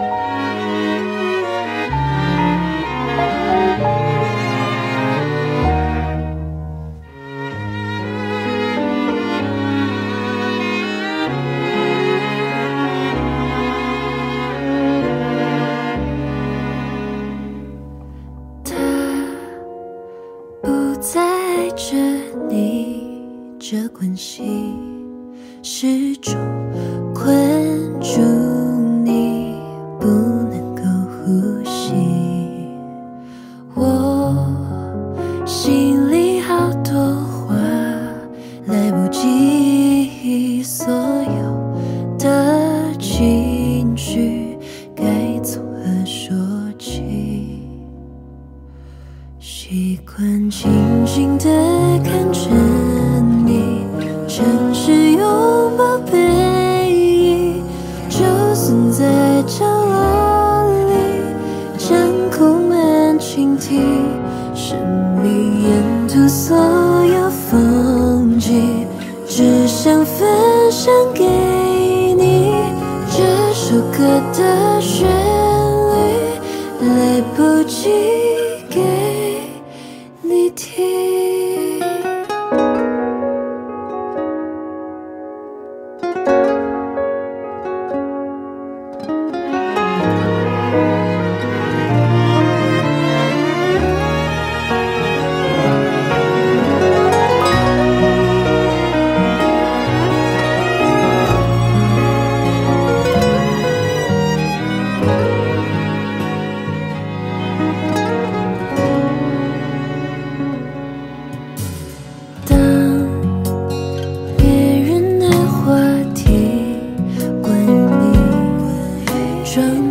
在这里，这关系始终困住你，不能够呼吸。我心里好多话，来不及，所有的情绪该从何说起？习惯静静地看着你，城市拥抱背影，就算在角落里，将空门倾听，生命沿途所有风景，只想分享给你。这首歌的旋律，来不及给你听。装